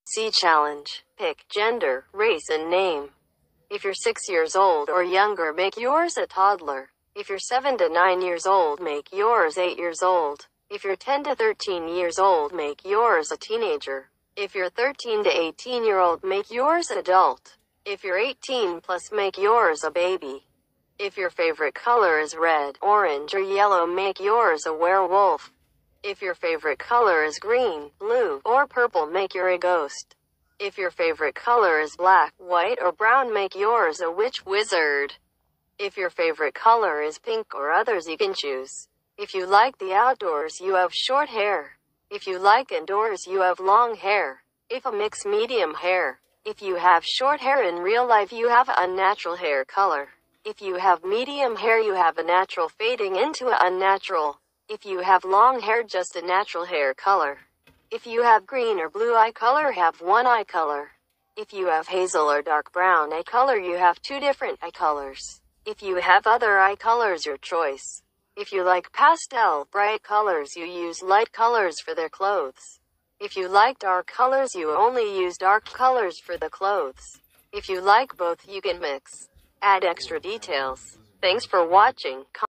C challenge. Pick gender, race, and name. If you're 6 years old or younger, make yours a toddler. If you're 7 to 9 years old, make yours 8 years old. If you're 10 to 13 years old, make yours a teenager. If you're 13 to 18-year-old, make yours adult. If you're 18 plus, make yours a baby. If your favorite color is red, orange, or yellow, make yours a werewolf. If your favorite color is green, blue, or purple, make yours a ghost. If your favorite color is black, white, or brown, make yours a witch wizard. If your favorite color is pink or others, you can choose. If you like the outdoors, you have short hair. If you like indoors, you have long hair. If a mix, medium hair. If you have short hair in real life, you have unnatural hair color. If you have medium hair, you have a natural fading into a unnatural. If you have long hair, just a natural hair color. If you have green or blue eye color, have one eye color. If you have hazel or dark brown eye color, you have two different eye colors. If you have other eye colors, your choice. If you like pastel, bright colors, you use light colors for their clothes. If you like dark colors, you only use dark colors for the clothes. If you like both, you can mix. Add extra details. Thanks for watching.